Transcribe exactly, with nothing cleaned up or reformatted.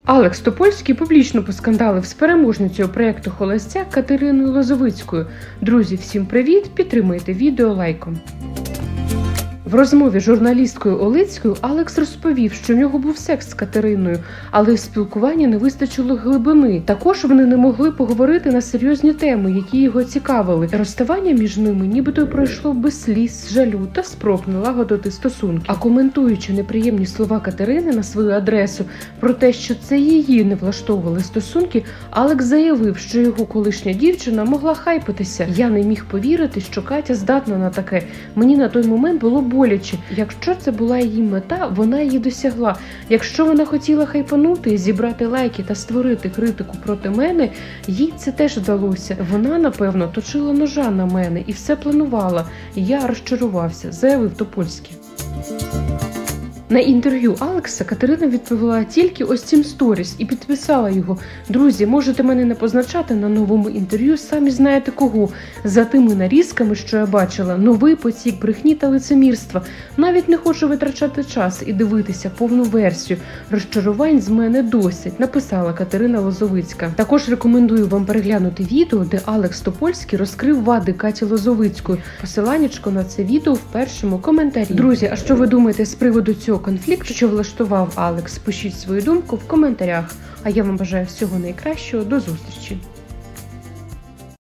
Алекс Топольський публічно поскандалив з переможницею проєкту «Холостяк» Катериною Лозовицькою. Друзі, всім привіт! Підтримайте відео лайком. В розмові з журналісткою Олицькою Алекс розповів, що в нього був секс з Катериною, але в спілкуванні не вистачило глибини. Також вони не могли поговорити на серйозні теми, які його цікавили. Розставання між ними нібито пройшло без сліз, жалю та спроб налагодити стосунки. А коментуючи неприємні слова Катерини на свою адресу про те, що це її не влаштовували стосунки, Алекс заявив, що його колишня дівчина могла хайпитися. «Я не міг повірити, що Катя здатна на таке. Мені на той момент було боляче. Якщо це була її мета, вона її досягла. Якщо вона хотіла хайпанути, зібрати лайки та створити критику проти мене, їй це теж вдалося. Вона, напевно, точила ножа на мене і все планувала. Я розчарувався», – заявив Топольський. На інтерв'ю Алекса Катерина відповіла тільки ось цим сторіс і підписала його: «Друзі, можете мене не позначати на новому інтерв'ю, самі знаєте кого. За тими нарізками, що я бачила, новий потік брехні та лицемірства. Навіть не хочу витрачати час і дивитися повну версію. Розчарувань з мене досить», – написала Катерина Лозовицька. Також рекомендую вам переглянути відео, де Алекс Топольський розкрив вади Каті Лозовицької. Посиланнячко на це відео в першому коментарі. Друзі, а що ви думаєте з приводу цього конфлікту, що влаштував Алекс? Пишіть свою думку в коментарях. А я вам бажаю всього найкращого. До зустрічі!